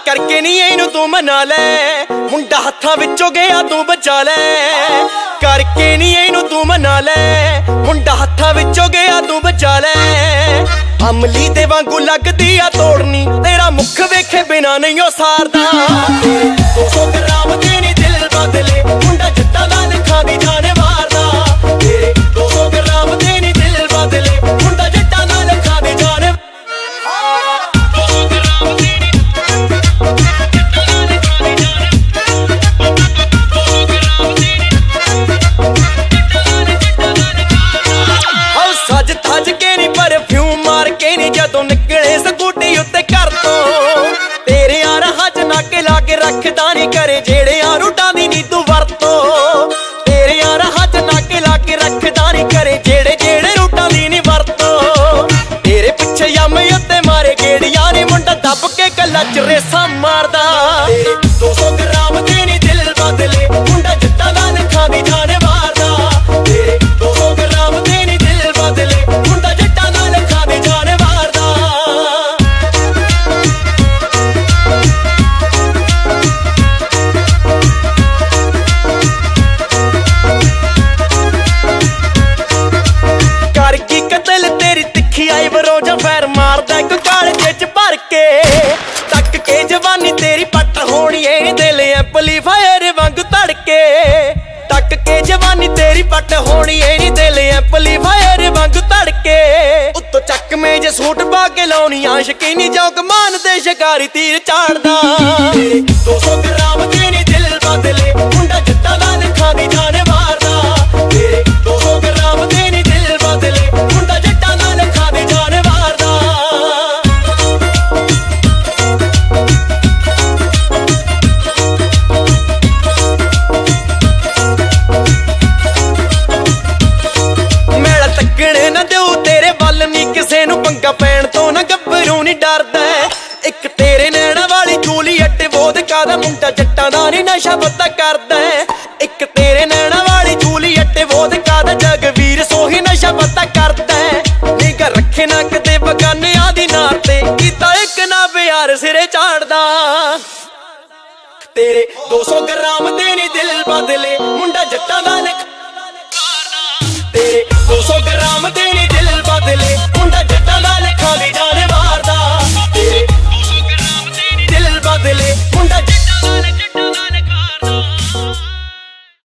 करके नहीं इनू तू मना ले, मुंडा हत्थां विचों गया तू बचा ले। करके नहीं इनू तू मना ले, मुंडा हत्थां विचों गया तू बचा ले। अमली दे वांगू लगदी आ तोड़नी, तेरा मुख वेखे बिना नहीं ओ सारदा। 200 ग्राम दे नी दिल बदले, मुंडा जट्टा दा लिखा दी जाने मारदा। 200 ग्राम दे नी दिल बदले, मुंडा जट्टा दा लिखा दी जाने। सज थज के नी परफ्यूम मार के नी जदों निकले स्कूटी उत्ते घर तो, तेरे यार हज नाके लाके रखदा नी करे जेड़े आ रूटां दी नी तू वरतो। तेरे यार हज नाके लाके रखदा नी करे जेड़े जेड़े रूटां दी नी वरतो। तेरे पिछे यम उत्ते मारे गेड़ियां ने, मुंडा दब के कल्ला च रेसा मारदा। 200 ग्राम दे नी दिल बदले, मुंडा जट्टा दा लिखा दी जाने मारदा। 200 ग्राम दे नी दिल बदले, मुंडा जट्टा दा लिखा दी जाने मारदा। करगी कतल तेरी तिखी आई वरोजा फैर मारदा एक कालजे च भर के। तक के जवानी तेरी पट होनी है, दिल एंपली फायर वांग तड़के। तक के जवानी तेरी पट होनी है, दिल एंपली फायर वांग तड़के। उत्तो चक में जे सूट पा के लाउनी आशिकी नी जौक मान दे शिकारी तीर चाड़दा। 200 ग्राम दे नी दिल बदले, मुंडा जट्टा दा लिखा दी जाने मारदा। 200 ग्राम दे नी दिल बदले, मुंडा जट्टा दा लिखा दी जाने मारदा। मेला तकने ना देऊ तेरे वल नी किसे नू, पंगा पैण तो ना गब्बरू नी डरदा। एक तेरे नैना वाली जूलीएट वोदका दा, मुंडा जट्टां दा नी नशा पता करदा। एक तेरे नैना वाली जूलीएट वोदका दा, जगवीर सोही नशा पता करदा। निगा रखे ना कदे बगाने आदि नार ते, कीता एक ना प्यार सिरे चाड़दा। तेरे 200 ग्राम दे नी दिल बदले,